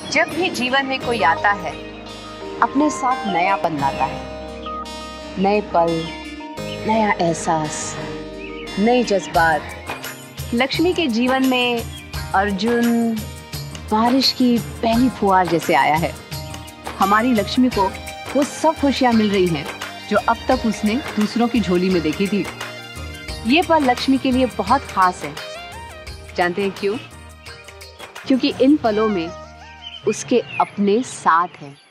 जब भी जीवन में कोई आता है अपने साथ नयापन लाता है, नए पल, नया एहसास, नए जज्बात। लक्ष्मी के जीवन में अर्जुन बारिश की पहली फुहार जैसे आया है। हमारी लक्ष्मी को वो सब खुशियां मिल रही हैं जो अब तक उसने दूसरों की झोली में देखी थी। ये पल लक्ष्मी के लिए बहुत खास है। जानते हैं क्यों? क्योंकि इन पलों में उसके अपने साथ हैं।